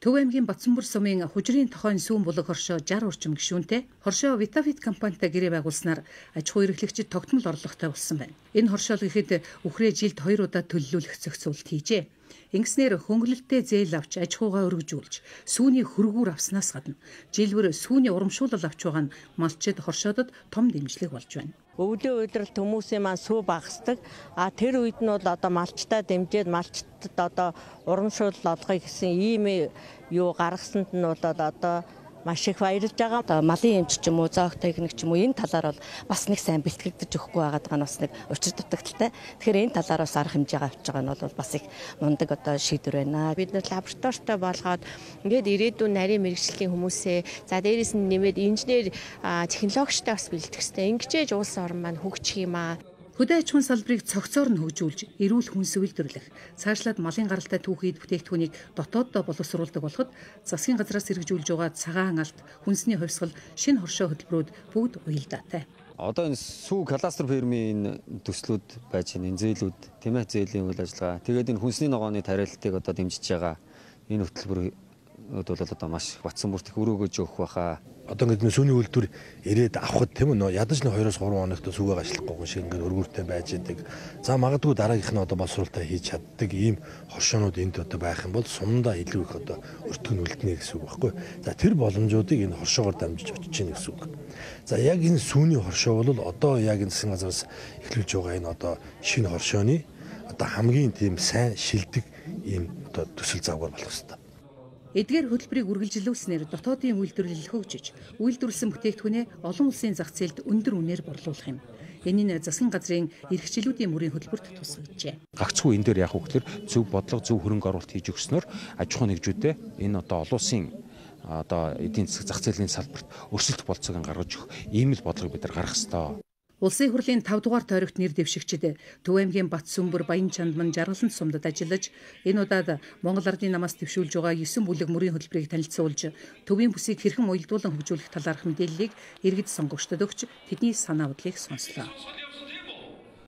Төв аймгийн Батсанбөр сумын хужирын тохойн сүүн булаг хоршоо 60 орчим гишүүнтэй хоршоо Витавит компанитай гэрээ байгуулснаар аж ахуй эрхлэгчид тогтмол орлоготой болсон байна. Энэ хоршоол гэхэд үхрээ жилд 2 удаа төлөвлөлөх зохицуулт хийжээ. Ингэснээр хөнгөлөлттэй зээл авч аж ахуйгаа өргөжүүлж сүүний хөргүүр авснаас гадна жилбэр сүүний урамшуулал авч байгаа нь малчид хоршоодод том дэмжлэг болж байна. Өвлийн удиралт хүмүүсийн маань сүү багасдаг. Тэр үед нь бол одоо малчтаа дэмжиж малчтад одоо урамшуулал олгоё гэсэн ийм юу гаргасанд нь бол одоо маш их баярлж байгаа. Малын эмч ч юм уу, зоог техник ч юм уу энэ талаар бол бас нэг сайн бэлтгэгдэж өгөхгүй байгаад байгаа нь бас нэг учир дутагдaltaй. Тэгэхээр энэ талаар бас арга хэмжээ авч байгаа нь бол бас их мундаг одоо шийдвэр байна. Бид нар лабораторитой болгоод ингээд ирээдүйн нарийн мэрэгжлийн хүмүүсээ за дээрээс нь нэмээд инженер технологичтой бас бэлтгэх хэрэгтэй. Ингэжээж улс орн маань хөгжих юм аа. Хөдөө аж ахуйн салбарыг цогцоор нь хөгжүүлж, эрүүл хүнс үйлдвэрлэх, цаашлаад малын гаралтай түүхийд бүтээгдэхүүнийг дотооддоо боловсруулдаг болоход засгийн газраас хэрэгжүүлж байгаа цагаан алт, хүнсний хувьсгал, шинэ хоршоо хөтөлбөрүүд бүгд уялдаатай. Одоо энэ сүү кластер фермийн төслүүд байж энэ зээлүүд, тийм ээ, зээлийн үйл ажиллагаа. Тэгээд энэ хүнсний ногооны тариалтыг одоо дэмжиж байгаа энэ хөтөлбөр бол одоо маш Батсанбүрт их өрөөгөж өгөх байхаа. Одоо ингээд сүүний үйлдвэр ирээд авахд тийм үү ядаж нэг 2-3 хоногт сүгээ ашлахгүй шиг ингээд өргөртэй байж идэг. За магадгүй дараагийнх нь одоо боловсруулалтаа хийж чаддаг ийм хоршоонууд энд одоо байх юм бол сумдаа илүү их одоо өртгөн үлднэ гэсэн үг байхгүй. За тэр боломжуудыг энэ хоршоогоор дамжиж очиж гин гэсэн үг. За яг энэ сүүний хоршоо бол одоо яг энэ засгийн газраас эхлүүлж байгаа энэ одоо шинэ хоршооны одоо хамгийн тийм сайн шилдэг ийм одоо төсөл завгаар болох хэрэгтэй. Эдгээр хөтөлбөрийг үргэлжлүүлснээр дотоодын үйлдвэрлэл хөгжиж, үйлдвэрлэсэн бүтээгдэхүүнээ олон улсын зах зээлд өндөр үнээр борлуулах юм. Энэ нь засгийн газрын эрхчлүүдийн мөрийн хөтөлбөрт тусгажээ. Гагцхүү энэ дээр яг үгээр зөв бодлого, зөв хөрөнгө оруулалт хийж өгснөөр аж ахуй нэгжүүдэд энэ одоо олон улсын одоо эдийн засаг зах зээлийн салбарт өрсөлдөх болцоог гаргаж өгөх ийм л бодлого бид нар гаргах ёстой. Улсын хурлын 5 дугаар тойрогт нэр дэвшигчид Төв аймгийн Батсанбөр, Баян Чандман, Жаргалан сумдад ажиллаж энэ удаад Монгол Ардын намаас дэвшүүлж байгаа 9 бүлэг мөрийн хөтөлбөрийг танилцуулж төвийн бүсийг хэрхэн уялдуулан хөгжүүлэх талаарх мэдээллийг иргэд сонгогчдод өгч тэдний санаа бодлыг сонслоо.